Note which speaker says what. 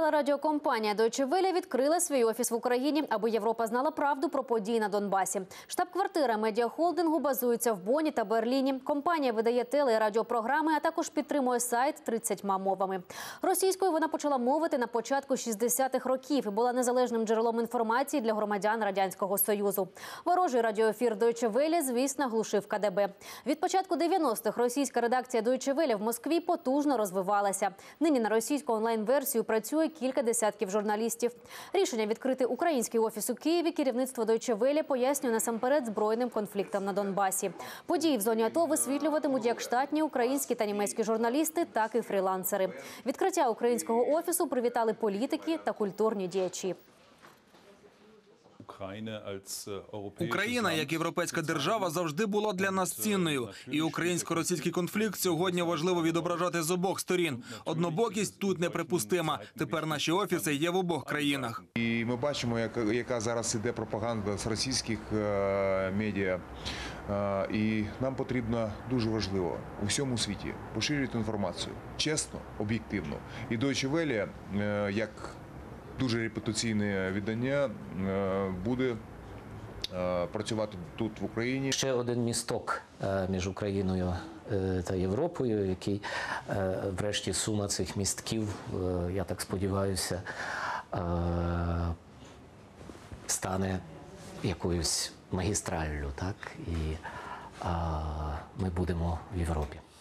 Speaker 1: Телерадіокомпанія Deutsche Welle відкрила свій офіс в Україні, аби Європа знала правду про події на Донбасі. Штаб-квартира медіахолдингу базується в Бонні та Берліні. Компанія видає теле- і радіопрограми, а також підтримує сайт 30 мовами. Російською вона почала мовити на початку 60-х років і була незалежним джерелом інформації для громадян Радянського Союзу. Ворожий радіоефір Deutsche Welle, звісно, глушив КДБ. Від початку 90-х російська редакція Deutsche Welle в Москві потужно розвивалася. Нині на російську онлайн-версію працює кілька десятків журналістів. Рішення відкрити український офіс у Києві керівництво Deutsche Welle пояснює насамперед збройним конфліктом на Донбасі. Події в зоні АТО висвітлюватимуть як штатні українські та німецькі журналісти, так і фрілансери. Відкриття українського офісу привітали політики та культурні діячі.
Speaker 2: Україна, як європейська держава, завжди була для нас цінною. І українсько-російський конфлікт сьогодні важливо відображати з обох сторін. Однобокість тут неприпустима. Тепер наші офіси є в обох країнах.
Speaker 3: І ми бачимо, яка зараз іде пропаганда з російських медіа. І нам потрібно, дуже важливо, у всьому світі поширювати інформацію. Чесно, об'єктивно. І Deutsche Welle, як дуже репутаційне видання, буде працювати тут, в Україні.
Speaker 4: Ще один місток між Україною та Європою, який врешті сума цих містків, я так сподіваюся, стане якоюсь магістраллю, так? І ми будемо в Європі.